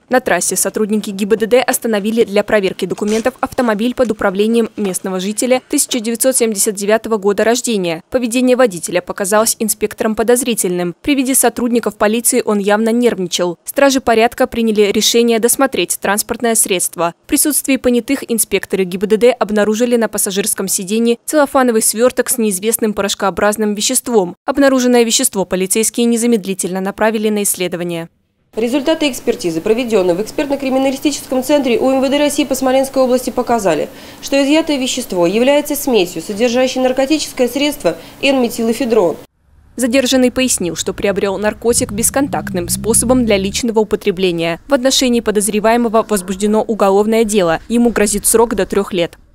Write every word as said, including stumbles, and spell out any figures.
На трассе сотрудники ГИБДД остановили для проверки документов автомобиль под управлением местного жителя тысяча девятьсот семьдесят девятого года рождения. Поведение водителя показалось инспекторам подозрительным. При виде сотрудников полиции он явно нервничал. Стражи порядка приняли решение досмотреть транспортное средство. В присутствии понятых инспекторы ГИБДД обнаружили на пассажирском сиденье целлофановый сверток с неизвестным порошкообразным веществом. Обнаруженное вещество полицейские незамедлительно направили на исследование. Результаты экспертизы, проведенной в экспертно-криминалистическом центре У Эм Вэ Дэ России по Смоленской области, показали, что изъятое вещество является смесью, содержащей наркотическое средство Н-метилэфедрон. Задержанный пояснил, что приобрел наркотик бесконтактным способом для личного употребления. В отношении подозреваемого возбуждено уголовное дело. Ему грозит срок до трех лет.